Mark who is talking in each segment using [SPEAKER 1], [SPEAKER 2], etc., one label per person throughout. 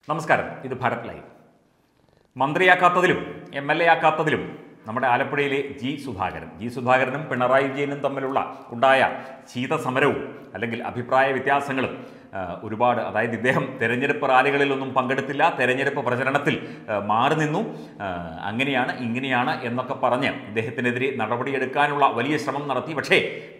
[SPEAKER 1] നമസ്കാരം. ഇത് ഭാരത് ലൈവ്. മന്ത്രിയാക്കാത്തതിലും MLA ആക്കാത്തതിലും നമ്മുടെ ആലപ്പുഴയിലെ സുധാകരനും പിണറായി വിജയനും തമ്മിലുള്ള ഉണ്ടായ ശീതസമരവും അല്ലെങ്കിൽ അഭിപ്രായ വ്യത്യാസങ്ങളും ഒരുപാട്, അതായത് ഇദ്ദേഹം തെരഞ്ഞെടുപ്പ് റാലികളിലൊന്നും പങ്കെടുത്തില്ല, തെരഞ്ഞെടുപ്പ് പ്രചരണത്തിൽ മാറി നിന്നു, അങ്ങനെയാണ് ഇങ്ങനെയാണ് എന്നൊക്കെ പറഞ്ഞ് ഇദ്ദേഹത്തിനെതിരെ നടപടിയെടുക്കാനുള്ള വലിയ ശ്രമം നടത്തി. പക്ഷേ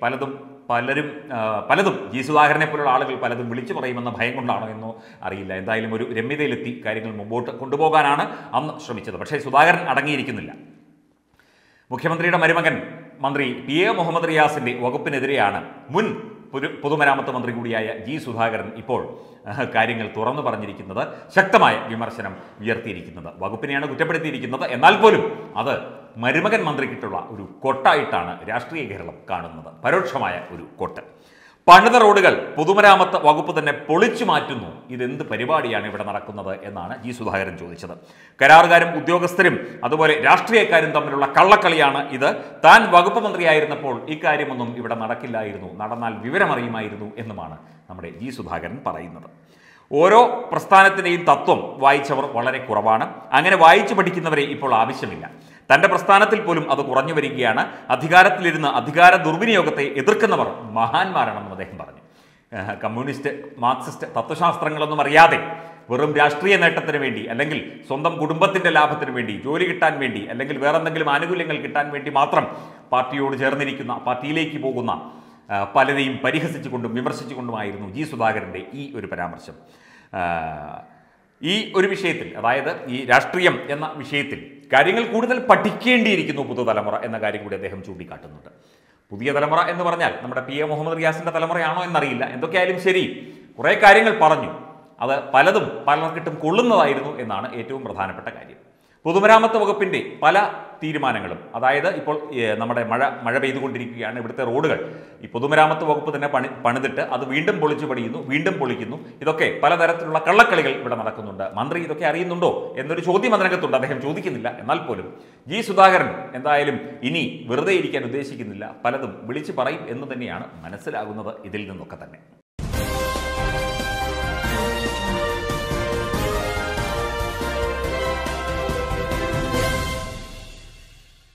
[SPEAKER 1] പലതും സുധാകരനെ പോലുള്ള ആളുകൾ പലതും വിളിച്ചു പറയുമെന്ന ഭയം കൊണ്ടാണോ എന്നോ അറിയില്ല. എന്തായാലും ഒരു രമ്യതയിലെത്തി കാര്യങ്ങൾ മുമ്പോട്ട് കൊണ്ടുപോകാനാണ് അന്ന് ശ്രമിച്ചത്. പക്ഷേ സുധാകരൻ അടങ്ങിയിരിക്കുന്നില്ല. മുഖ്യമന്ത്രിയുടെ മരുമകൻ മന്ത്രി PA മുഹമ്മദ് റിയാസിൻ്റെ വകുപ്പിനെതിരെയാണ് മുൻ പൊതുമരാമത്ത് മന്ത്രി കൂടിയായ സുധാകരൻ ഇപ്പോൾ കാര്യങ്ങൾ തുറന്നു പറഞ്ഞിരിക്കുന്നത്, ശക്തമായ വിമർശനം ഉയർത്തിയിരിക്കുന്നത്. വകുപ്പിനെയാണ് കുറ്റപ്പെടുത്തിയിരിക്കുന്നത്. എന്നാൽ പോലും അത് മരുമകൻ മന്ത്രിക്കിട്ടുള്ള ഒരു കൊട്ടായിട്ടാണ് രാഷ്ട്രീയ കേരളം കാണുന്നത്. പരോക്ഷമായ ഒരു കൊട്ട്. പണിത റോഡുകൾ പൊതുമരാമത്ത് വകുപ്പ് തന്നെ പൊളിച്ചു മാറ്റുന്നു. ഇതെന്ത് പരിപാടിയാണ് ഇവിടെ നടക്കുന്നത് എന്നാണ് സുധാകരൻ ചോദിച്ചത്. കരാറുകാരും ഉദ്യോഗസ്ഥരും അതുപോലെ രാഷ്ട്രീയക്കാരും തമ്മിലുള്ള കള്ളക്കളിയാണ് ഇത്. താൻ വകുപ്പ് മന്ത്രിയായിരുന്നപ്പോൾ ഇക്കാര്യമൊന്നും ഇവിടെ നടക്കില്ലായിരുന്നു, നടന്നാൽ വിവരമറിയുമായിരുന്നു എന്നുമാണ് നമ്മുടെ സുധാകരൻ പറയുന്നത്. ഓരോ പ്രസ്ഥാനത്തിൻ്റെയും തത്വം വായിച്ചവർ വളരെ കുറവാണ്. അങ്ങനെ വായിച്ചു പഠിക്കുന്നവരെ ഇപ്പോൾ ആവശ്യമില്ല. തൻ്റെ പ്രസ്ഥാനത്തിൽ പോലും അത് കുറഞ്ഞു വരികയാണ്. അധികാരത്തിലിരുന്ന് അധികാര ദുർവിനിയോഗത്തെ എതിർക്കുന്നവർ മഹാന്മാരാണെന്നും അദ്ദേഹം പറഞ്ഞു. കമ്മ്യൂണിസ്റ്റ് മാർക്സിസ്റ്റ് തത്വശാസ്ത്രങ്ങളൊന്നും അറിയാതെ വെറും രാഷ്ട്രീയ നേട്ടത്തിന് വേണ്ടി, അല്ലെങ്കിൽ സ്വന്തം കുടുംബത്തിൻ്റെ ലാഭത്തിന് വേണ്ടി, ജോലി കിട്ടാൻ വേണ്ടി, അല്ലെങ്കിൽ വേറെന്തെങ്കിലും ആനുകൂല്യങ്ങൾ കിട്ടാൻ വേണ്ടി മാത്രം പാർട്ടിയോട് ചേർന്നിരിക്കുന്ന, പാർട്ടിയിലേക്ക് പോകുന്ന പലരെയും പരിഹസിച്ചുകൊണ്ടും വിമർശിച്ചുകൊണ്ടുമായിരുന്നു സുധാകരൻ്റെ ഈ ഒരു പരാമർശം. ഈ ഒരു വിഷയത്തിൽ, അതായത് ഈ രാഷ്ട്രീയം എന്ന വിഷയത്തിൽ കാര്യങ്ങൾ കൂടുതൽ പഠിക്കേണ്ടിയിരിക്കുന്നു പുതുതലമുറ എന്ന കാര്യം കൂടി അദ്ദേഹം ചൂണ്ടിക്കാട്ടുന്നുണ്ട്. പുതിയ തലമുറ എന്ന് പറഞ്ഞാൽ നമ്മുടെ PA മുഹമ്മദ് റിയാസിൻ്റെ തലമുറയാണോ എന്നറിയില്ല. എന്തൊക്കെയായാലും ശരി, കുറേ കാര്യങ്ങൾ പറഞ്ഞു. അത് പലർക്കിട്ടും കൊള്ളുന്നതായിരുന്നു എന്നാണ് ഏറ്റവും പ്രധാനപ്പെട്ട കാര്യം. പൊതുമരാമത്ത് വകുപ്പിൻ്റെ പല തീരുമാനങ്ങളും, അതായത് ഇപ്പോൾ നമ്മുടെ മഴ പെയ്തുകൊണ്ടിരിക്കുകയാണ്. ഇവിടുത്തെ റോഡുകൾ ഈ പൊതുമരാമത്ത് വകുപ്പ് തന്നെ പണിതിട്ട് അത് വീണ്ടും പൊളിച്ചു പണിയുന്നു, വീണ്ടും പൊളിക്കുന്നു. ഇതൊക്കെ പലതരത്തിലുള്ള കള്ളക്കളികൾ ഇവിടെ നടക്കുന്നുണ്ട്. മന്ത്രി ഇതൊക്കെ അറിയുന്നുണ്ടോ എന്നൊരു ചോദ്യം അതിനകത്തുണ്ട്. അദ്ദേഹം ചോദിക്കുന്നില്ല. എന്നാൽ പോലും സുധാകരൻ എന്തായാലും ഇനി വെറുതെ ഇരിക്കാൻ ഉദ്ദേശിക്കുന്നില്ല. പലതും വിളിച്ചു പറയും എന്ന് തന്നെയാണ് മനസ്സിലാകുന്നത് ഇതിൽ നിന്നൊക്കെ തന്നെ.